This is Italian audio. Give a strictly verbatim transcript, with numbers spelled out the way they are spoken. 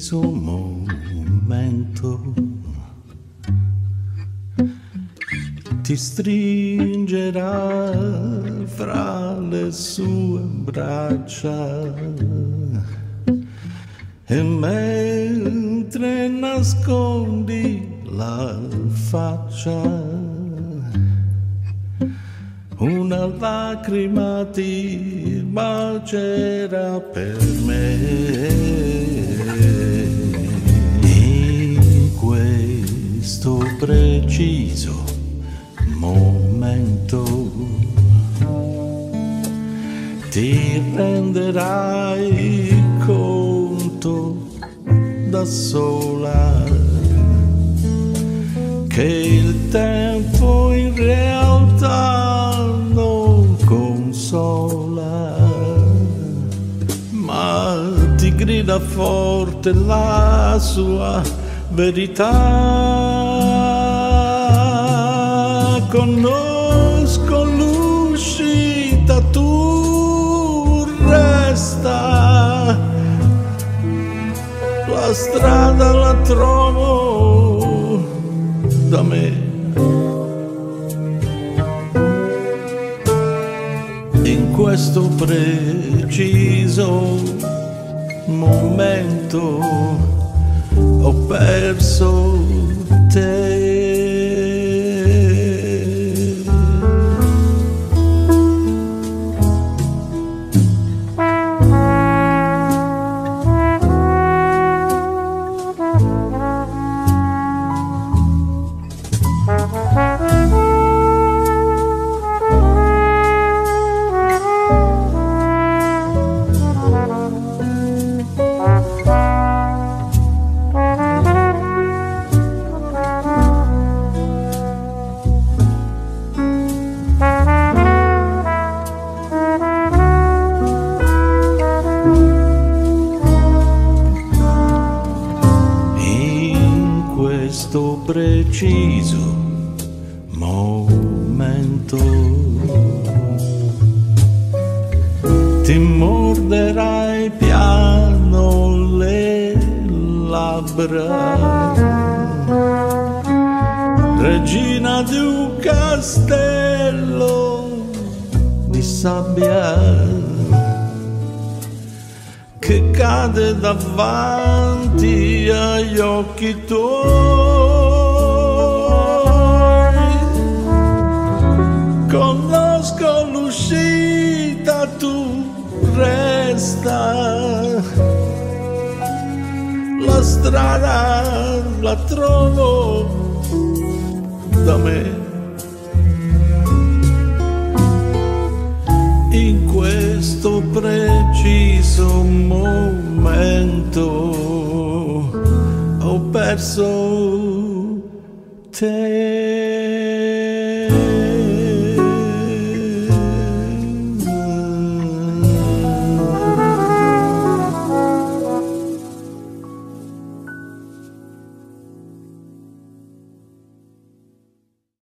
preciso momento ti stringerà fra le sue braccia e mentre nascondi la faccia una lacrima ti bacerà per me. In questo preciso momento ti renderai conto da sola che il tempo in realtà non consola, ma ti grida forte la sua verità. Conosco l'uscita, tu resta, la strada la trovo da me. In questo preciso momento ho perso te. Questo preciso momento ti morderai piano le labbra, regina di un castello di sabbia che cade davanti agli occhi tuoi. Conosco l'uscita, tu resta, la strada la trovo da me. In questo preciso momento ho perso te.